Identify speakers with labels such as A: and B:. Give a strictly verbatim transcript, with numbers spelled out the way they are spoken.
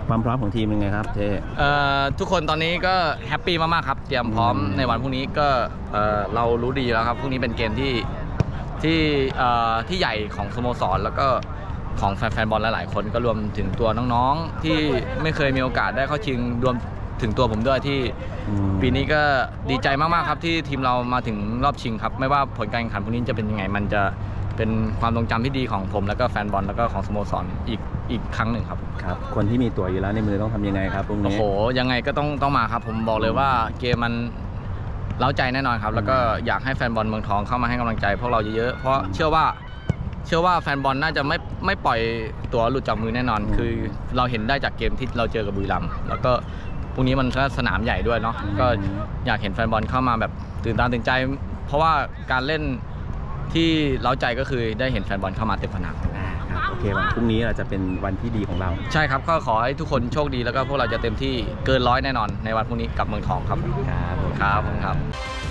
A: ความพร้อมของทีมเป็นไงครับเท
B: ทุกคนตอนนี้ก็แฮปปี้มากๆครับเตรียมพร้อมในวันพรุ่งนี้ก็เรารู้ดีแล้วครับพรุ่งนี้เป็นเกมที่ที่ที่ใหญ่ของสโมสรแล้วก็ของแฟนบอลหลายๆคนก็รวมถึงตัวน้องๆที่ไม่เคยมีโอกาสได้เข้าชิงรวมถึงตัวผมด้วยที่ปีนี้ก็ดีใจมากๆครับที่ทีมเรามาถึงรอบชิงครับไม่ว่าผลการแข่งขันพรุ่งนี้จะเป็นยังไงมันจะเป็นความทรงจำที่ดีของผมแล้วก็แฟนบอลแล้วก็ของสโมสรอีกอีกครั้งหนึ่งครับ
A: ครับคนที่มีตั๋วอยู่แล้วในมือต้องทำยังไงครับพรุ่งนี้
B: โอ้โหยังไงก็ต้องต้องมาครับผมบอกเลยว่าเกมมันเล้าใจแน่นอนครับแล้วก็อยากให้แฟนบอลเมืองทองเข้ามาให้กำลังใจพวกเราเยอะๆเพราะเชื่อว่าเชื่อว่าแฟนบอลน่าจะไม่ไม่ปล่อยตั๋วหลุดจากมือแน่นอนคือเราเห็นได้จากเกมที่เราเจอกับบุรีรัมย์แล้วก็พรุ่งนี้มันก็สนามใหญ่ด้วยเนาะก็อยากเห็นแฟนบอลเข้ามาแบบตื่นตาตื่นใจเพราะว่าการเล่นที่เล้าใจก็คือได้เห็นแฟนบอลเข้ามาเต็มสนาม
A: โอเควันพรุ่งนี้เราจะเป็นวันที่ดีของเรา
B: ใช่ครับก็ขอให้ทุกคนโชคดีแล้วก็พวกเราจะเต็มที่เกินร้อยแน่นอนในวันพรุ่งนี้กับเมืองทองครับ
A: ครับ
B: ครับผมครับ